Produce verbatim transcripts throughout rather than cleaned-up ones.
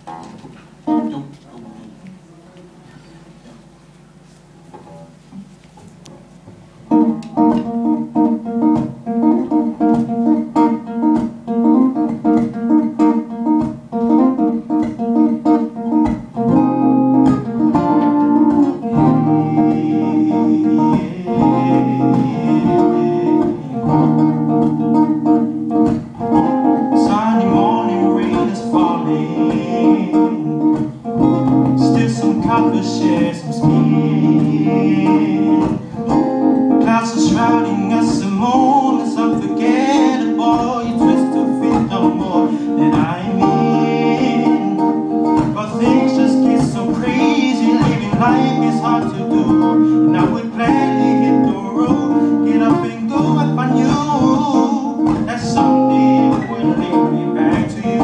Share some skin. Clouds are shrouding us, some moments unforgettable. You twist to fit no more than I'm in. But things just get so crazy, living life is hard to do. And I would gladly hit the road, get up and go if I knew that someday it would lead me back to you.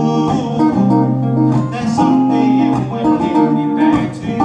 That someday it would lead me back to you.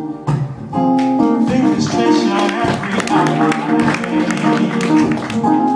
Every hour